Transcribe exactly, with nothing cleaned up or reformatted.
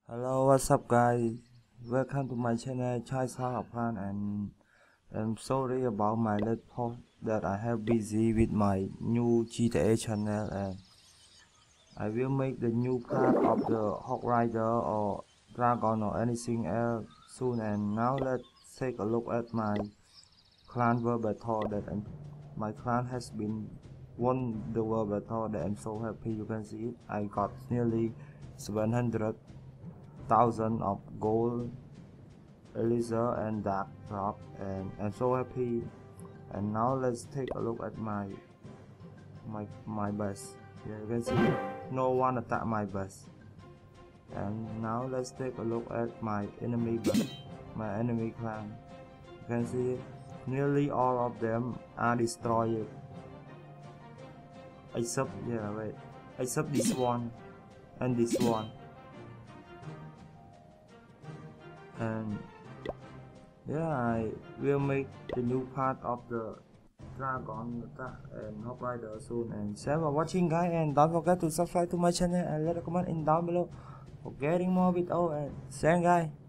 Hello, what's up guys? Welcome to my channel Chai Sahapan, and I'm sorry about my late post that I have busy with my new G T A channel, and I will make the new part of the Hog Rider or Dragon or anything else soon. And now let's take a look at my clan world battle that I'm, my clan has been won the world battle that I'm so happy. You can see it. I got nearly seven hundred thousand of gold, elixir and dark drop, and I'm so happy. And now let's take a look at my my my base. Yeah, you can see no one attack my base. And now let's take a look at my enemy base, my enemy clan. You can see nearly all of them are destroyed, except yeah wait except this one and this one. And yeah, I will make the new part of the Dragon attack and Hog Rider soon. And thanks for watching guys, and don't forget to subscribe to my channel and let a comment in down below for getting more videos. And thanks guys.